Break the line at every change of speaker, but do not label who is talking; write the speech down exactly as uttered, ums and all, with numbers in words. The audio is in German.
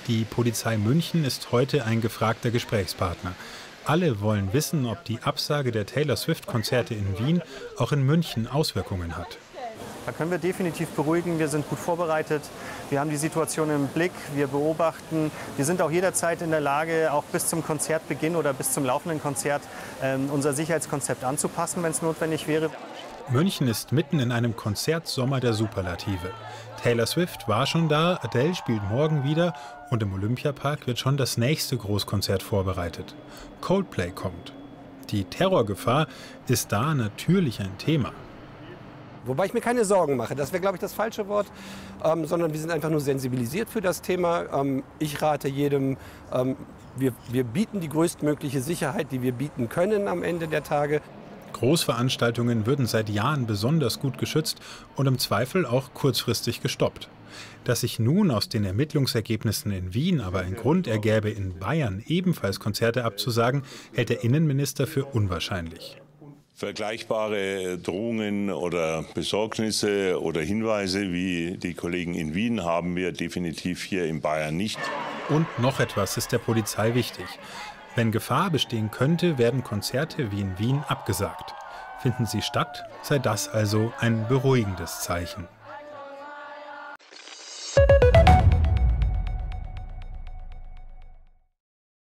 Die Polizei München ist heute ein gefragter Gesprächspartner. Alle wollen wissen, ob die Absage der Taylor Swift-Konzerte in Wien auch in München Auswirkungen hat.
Da können wir definitiv beruhigen. Wir sind gut vorbereitet. Wir haben die Situation im Blick. Wir beobachten. Wir sind auch jederzeit in der Lage, auch bis zum Konzertbeginn oder bis zum laufenden Konzert ähm, unser Sicherheitskonzept anzupassen, wenn es notwendig wäre.
München ist mitten in einem Konzertsommer der Superlative. Taylor Swift war schon da, Adele spielt morgen wieder und im Olympiapark wird schon das nächste Großkonzert vorbereitet. Coldplay kommt. Die Terrorgefahr ist da natürlich ein Thema.
Wobei ich mir keine Sorgen mache, das wäre, glaube ich, das falsche Wort, ähm, sondern wir sind einfach nur sensibilisiert für das Thema. Ähm, ich rate jedem, ähm, wir, wir bieten die größtmögliche Sicherheit, die wir bieten können am Ende der Tage.
Großveranstaltungen würden seit Jahren besonders gut geschützt und im Zweifel auch kurzfristig gestoppt. Dass sich nun aus den Ermittlungsergebnissen in Wien aber ein Grund ergäbe, in Bayern ebenfalls Konzerte abzusagen, hält der Innenminister für unwahrscheinlich.
Vergleichbare Drohungen oder Besorgnisse oder Hinweise wie die Kollegen in Wien haben wir definitiv hier in Bayern nicht.
Und noch etwas ist der Polizei wichtig. Wenn Gefahr bestehen könnte, werden Konzerte wie in Wien abgesagt. Finden sie statt, sei das also ein beruhigendes Zeichen.